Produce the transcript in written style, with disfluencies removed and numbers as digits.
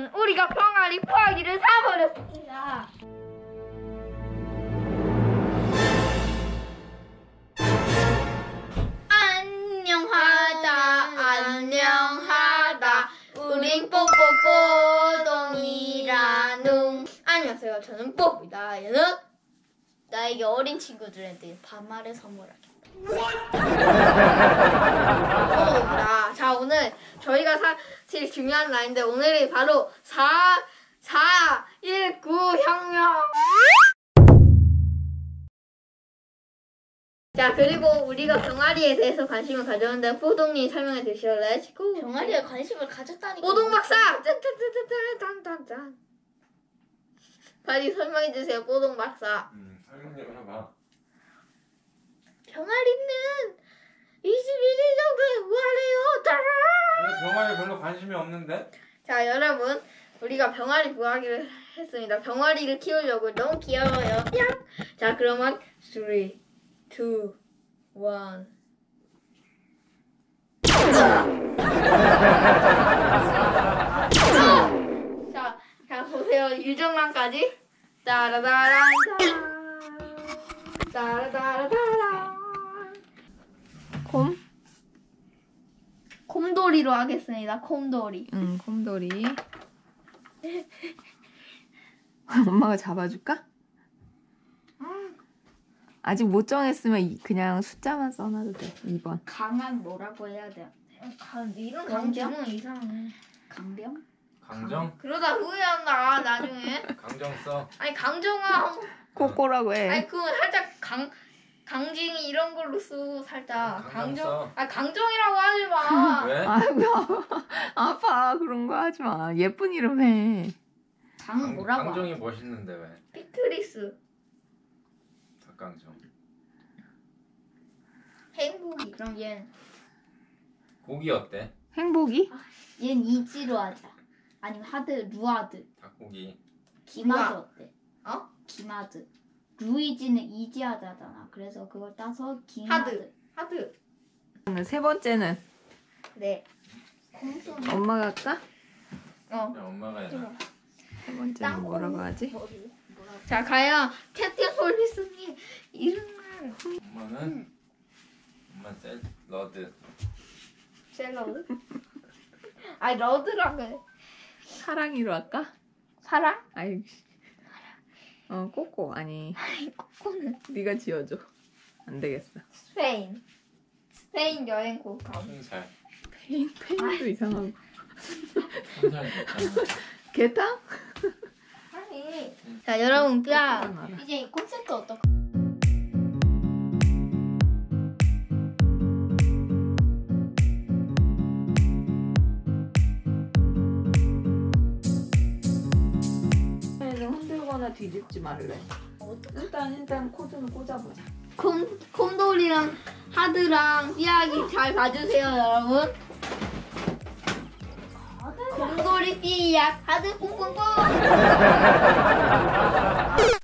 여러분, 우리가 병아리 부화기를 사버렸습니다. 안녕하다. 우린 뽀뽀뽀동이라누. 안녕하세요. 저는 뽀뽀입니다. 얘는 나에게 어린 친구들한테 반말을 선물하겠다. 뽀뽀입니다. 자, 오늘 저희가 사실 중요한 날인데 오늘이 바로 4.19 혁명. 자, 그리고 우리가 병아리에 대해서 관심을 가졌는데 뽀동이 설명해 주시죠. 렛츠고. 병아리에 관심을 가졌다니까. 뽀동 박사! 짠짠짠짠짠짠. 빨리 설명해 주세요, 뽀동 박사. 설명 좀 해봐. 병아리는 21일 정도에 우아해요. 짜란! 왜 병아리 별로 관심이 없는데? 자, 여러분, 우리가 병아리 부화기를 했습니다. 병아리를 키우려고 너무 귀여워요. 뿅! 자, 그러면 3, 2, 1. 자, 보세요. 유정란까지. 따라다란다. 따라다라다라. 곰돌이로 하겠습니다. 곰돌이. 응, 곰돌이. 엄마가 잡아줄까? 아직 못 정했으면 그냥 숫자만 써놔도 돼. 2번. 강한 뭐라고 해야 돼? 이런 강정? 강정은 이상해. 강병? 강정? 그러다 후회한다 나중에. 강정 써. 아니 강정아. 꼬꼬라고 해. 아니 그건 살짝 강징이 이런 걸로 쓰고 살짝 강정 써. 아 강정이라고 하지 마. 왜? 아이고 아파 그런 거 하지 마. 예쁜 이름 해. 강 뭐라고? 강정이 멋있는데 왜? 피트리스. 닭강정. 행복이. 그럼 얘는 고기 어때? 행복이? 얘는 이지로 하자. 아니면 루아드. 닭고기. 기마드 루아. 어때? 어? 기마드. 루이지는 이지하다잖아. 그래서 그걸 따서 기마드. 하드. 세 번째는 네. 엄마가 할까? 어. 그냥 엄마가 해라. 세 번째는 뭐라고 하지? 자 과연 캡틴 폴리스님 이름은 엄마 샐러드. 샐러드? 아니 러드라고 해. 사랑이로 할까? 사랑? 아이 꼬꼬 아니 코코는 네가 지어줘. 안 되겠어. 스페인 여행 꼭 가고. 순살. 페인도 이상하고. 순살 좋잖아. 게탕? 아니. 자 여러분 뼈. 이제 이 콘셉트 어떨까? 흔들거나 뒤집지 말래. 일단 코드는 꽂아보자. 콤돌이랑 하드랑 삐약이 잘 봐주세요 여러분. 콤돌이 삐약 하드 꽁꽁꽁.